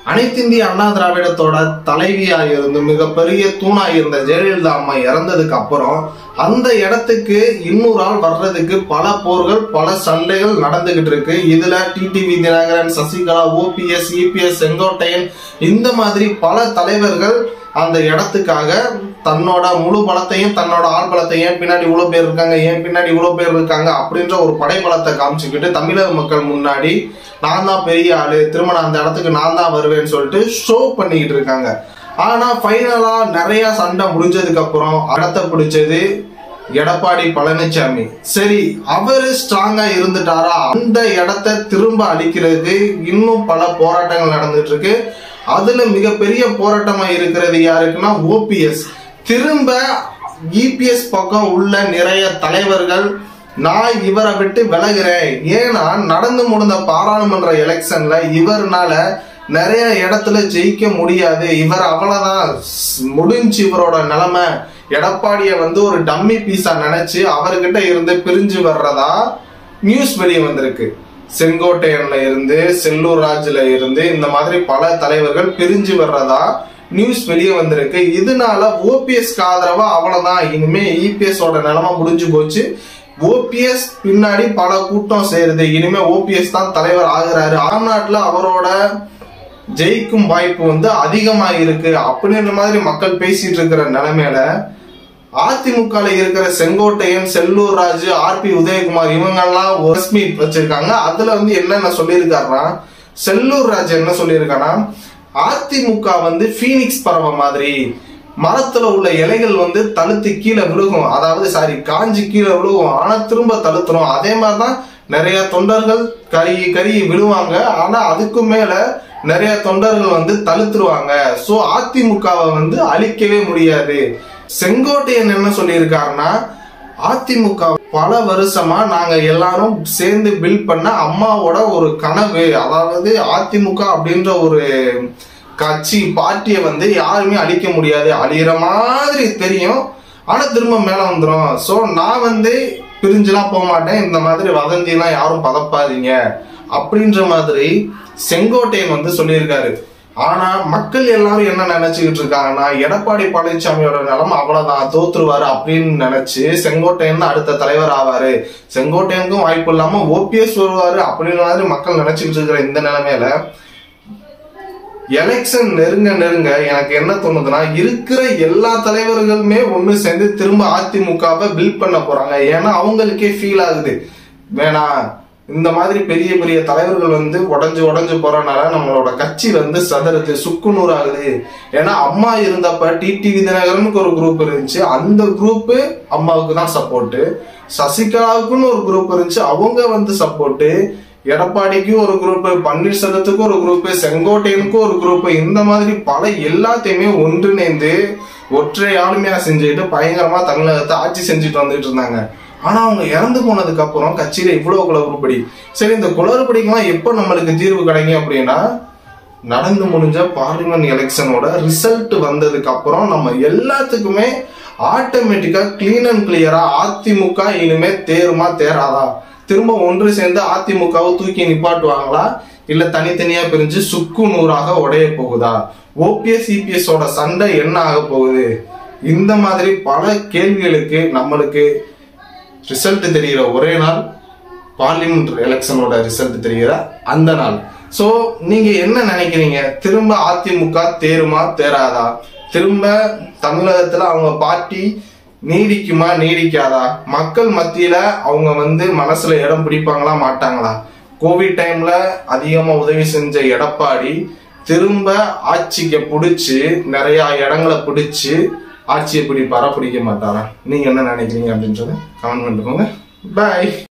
அனைத்து இந்திய அண்ணா திராவிடத்தோட தலைவியா இருந்து மிகப்பெரிய தூணா இருந்த ஜெயலலிதா அம்மா இறந்ததுக்கு அப்புறம் அந்த இடத்துக்கு இன்னொரு ஆள் வர்றதுக்கு பல போர்கள் பல சண்டைகள் நடந்துகிட்டு இருக்கு. இதுல TTV Dinakaran, Sasikala, OPS, EPS, Sengottaiyan இந்த மாதிரி பல தலைவர்கள் அந்த இடத்துக்காக தன்னோட முழு பலத்தையும் தன்னோட ஆள் பலத்தையும் பின்னாடி இவ்வளவு பேர் இருக்காங்க, ஏன் பின்னாடி இவ்வளவு பேர் இருக்காங்க அப்படின்ற ஒரு படைபலத்தை காமிச்சுக்கிட்டு தமிழக மக்கள் முன்னாடி நான் தான் பெரிய ஆளு, திரும்ப நான் அந்த இடத்துக்கு நான் தான் வருவேன்னு சொல்லிட்டு ஷோ பண்ணிக்கிட்டு இருக்காங்க. ஆனா ஃபைனலா நிறைய சண்டை முடிஞ்சதுக்கு அப்புறம் இடத்தை பிடிச்சது எடப்பாடி பழனிசாமி. சரி, அவரு ஸ்ட்ராங்கா இருந்துட்டாரா? அந்த இடத்தை திரும்ப அளிக்கிறது இன்னும் பல போராட்டங்கள் நடந்துட்டு இருக்கு. அதுல மிகப்பெரிய போராட்டமா இருக்கிறது யாருக்குன்னா ஓபிஎஸ். திரும்ப இபிஎஸ் பக்கம் உள்ள நிறைய தலைவர்கள் நான் இவரை விட்டு விலகிறேன், ஏன்னா நடந்து முடிந்த பாராளுமன்ற எலெக்ஷன்ல இவர்னால நிறைய இடத்துல ஜெயிக்க முடியாது, இவர் அவ்வளவுதான் முடிஞ்சு, இவரோட நிலைமை எடப்பாடிய ஒரு டம்மி பீஸா நினைச்சு அவர்கிட்ட இருந்து பிரிஞ்சு வர்றதா நியூஸ் வெளியே வந்திருக்கு. செங்கோட்டையன்ல இருந்து, செல்லூர் ராஜ்ல இருந்து இந்த மாதிரி பல தலைவர்கள் பிரிஞ்சு வர்றதா நியூஸ் வெளியே வந்திருக்கு. இதனால ஓபிஎஸ்க்கு ஆதரவா அவ்வளவுதான், இனிமே இபிஎஸ் ஓட நிலைமை முடிஞ்சு போச்சு, ஓபிஎஸ் பின்னாடி பல கூட்டம் சேருது, இனிமே ஓபிஎஸ் தான் தலைவர் ஆகுறாரு, ஆம்நாட்டுல அவரோட ஜெயிக்கும் வாய்ப்பு அதிகமா இருக்கு அப்படின்ற மாதிரி மக்கள் பேசிட்டு இருக்கிற நிலைமையில அதிமுக இருக்கிற செங்கோட்டையன், செல்லூர் ராஜு, ஆர்பி உதயகுமார் இவங்கெல்லாம் ஒரு மீட் வச்சிருக்காங்க. அதுல என்னென்ன சொல்லியிருக்காருன்னா, செல்லூர் ராஜு என்ன சொல்லியிருக்கானா, அதிமுக பீனிக்ஸ் பறவை மாதிரி மரத்துல உள்ள இலைகள் தழுத்து கீழே விழுகும், அதாவது காஞ்சி கீழே விழுகும், ஆனா திரும்ப தழுத்துரும். அதே மாதிரிதான் நிறைய தொண்டர்கள் கருகி விழுவாங்க, ஆனா அதுக்கு மேல நிறைய தொண்டர்கள் தழுத்துருவாங்க. சோ அதிமுகவை அழிக்கவே முடியாது. செங்கோட்டையன் என்ன சொல்லியிருக்காருன்னா, அதிமுக பல வருஷமா நாங்க எல்லாரும் சேர்ந்து பில்ட் பண்ண அம்மாவோட ஒரு கனவு, அதாவது அதிமுக அப்படின்ற ஒரு கட்சி பார்ட்டியை யாருமே அழிக்க முடியாது, அழிகிற மாதிரி தெரியும், ஆனா திரும்ப மேல வந்துடும். சோ நான் பிரிஞ்சுலாம் போக மாட்டேன், இந்த மாதிரி வதந்தி எல்லாம் யாரும் பதப்பாதீங்க அப்படின்ற மாதிரி செங்கோட்டையன் சொல்லியிருக்காரு. ஆனா மக்கள் எல்லாரும் என்ன நினைச்சுக்கிட்டு இருக்காங்கன்னா, எடப்பாடி பழனிசாமியோட நிலைமை அவ்வளவுதான், தோத்துருவாரு அப்படின்னு நினைச்சு செங்கோட்டையன் அடுத்த தலைவர் ஆவாரு, செங்கோட்டையனுக்கும் வாய்ப்பு இல்லாம ஓபிஎஸ் வருவாரு அப்படின்னு மாதிரி மக்கள் நினைச்சுக்கிட்டு இருக்கிற இந்த நிலைமையில எலெக்ஷன் நெருங்க நெருங்க எனக்கு என்ன தோணுதுன்னா, இருக்கிற எல்லா தலைவர்களுமே ஒண்ணு சேர்ந்து திரும்ப அதிமுகவை பில்ட் பண்ண போறாங்க. ஏன்னா அவங்களுக்கே ஃபீல் ஆகுது, வேணாம் இந்த மாதிரி பெரிய பெரிய தலைவர்கள் உடஞ்சு உடஞ்சு போறனால நம்மளோட கட்சி சதறுது, சுக்குநூறு ஆகுது. ஏன்னா அம்மா இருந்தப்ப டிடிவி தினகரனுக்கு ஒரு குரூப் இருந்துச்சு, அந்த குரூப் அம்மாவுக்கு தான் சப்போர்ட், சசிகலாவுக்குன்னு ஒரு குரூப் இருந்துச்சு, அவங்க சப்போர்ட், எடப்பாடிக்கு ஒரு குரூப், பன்னீர்செல்வத்துக்கு ஒரு குரூப், செங்கோட்டையனுக்கு ஒரு குரூப், இந்த மாதிரி பல எல்லாத்தையுமே ஒன்றிணைந்து ஒற்றை ஆளுமையா செஞ்சுட்டு பயங்கரமா தமிழகத்தை ஆட்சி செஞ்சுட்டு வந்துட்டு இருந்தாங்க. ஆனா அவங்க இறந்து போனதுக்கு அப்புறம் கட்சியில இவ்வளவு குளறுபடி. சரி, இந்த குளறுபடிக்கெல்லாம் எப்ப நம்மளுக்கு தீர்வு கிடைக்கும் அப்படின்னா, நடந்து முடிஞ்ச பார்லிமெண்ட் எலெக்ஷனோட ரிசல்ட் வந்ததுக்கு அப்புறம் நம்ம எல்லாத்துக்குமே ஆட்டோமேட்டிக்கா கிளீன் அண்ட் கிளியரா அதிமுக இனிமே தேருமா தேராதா, திரும்ப ஒன்று சேர்ந்து அதிமுகவை தூக்கி நிப்பாட்டுவாங்களா, இல்ல தனித்தனியா பிரிஞ்சு சுக்கு நூறாக உடைய போகுதா, ஓபிஎஸ் இபிஎஸ் ஓட சண்டை என்ன ஆக போகுது, இந்த மாதிரி பல கேள்விகளுக்கு நம்மளுக்கு ரிசல்ட் தெரிகிற ஒரே நாள் பார்லிமெண்ட் எலெக்ஷனோட ரிசல்ட் தெரிகிற அந்த நாள். சோ நீங்க என்ன நினைக்கிறீங்க, திரும்ப அதிமுக தேருமா தேராதா, திரும்ப தமிழகத்துல அவங்க பார்ட்டி நீடிக்குமா நீடிக்காதா, மக்கள் மத்தியில அவங்க மனசுல இடம் பிடிப்பாங்களா மாட்டாங்களா, கோவிட் டைம்ல அதிகமா உதவி செஞ்ச எடப்பாடி திரும்ப ஆட்சிக்கு பிடிச்சு நிறைய இடங்களை பிடிச்சு ஆட்சியை பிடிப்பாரா பிடிக்க மாட்டாரா, நீங்க என்ன நினைக்கிறீங்க அப்படின்றத கமெண்ட் பண்ணிக்கோங்க. பாய்.